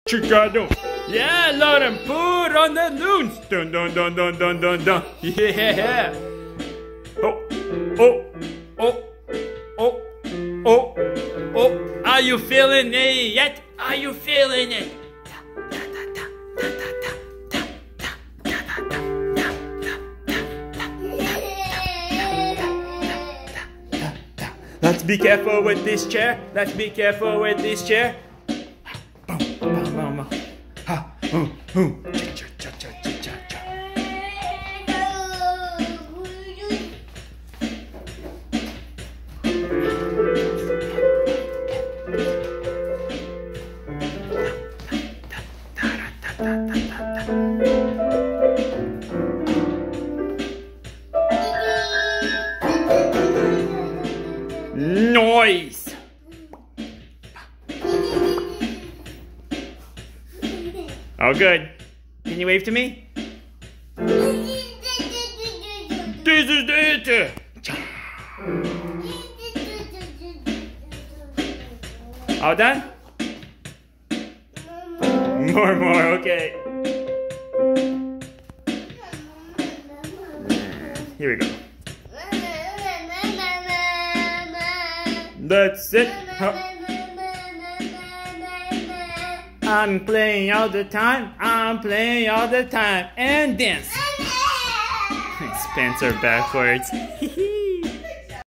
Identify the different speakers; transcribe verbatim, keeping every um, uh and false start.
Speaker 1: Chicano. Yeah, Lord, and put on the loons. Dun dun dun dun dun dun dun. Yeah. Oh, oh, oh, oh, oh, oh. Are you feeling it yet? Are you feeling it? Let's be careful with this chair. Let's be careful with this chair. Boom, boom, boom, boom. Ha, boom, boom. Cha, cha, cha, cha, cha, cha. Noise. Oh, good. Can you wave to me? This is it. All done? More, more, okay. Here we go. That's it. Huh. I'm playing all the time. I'm playing all the time. And dance. Spencer backwards.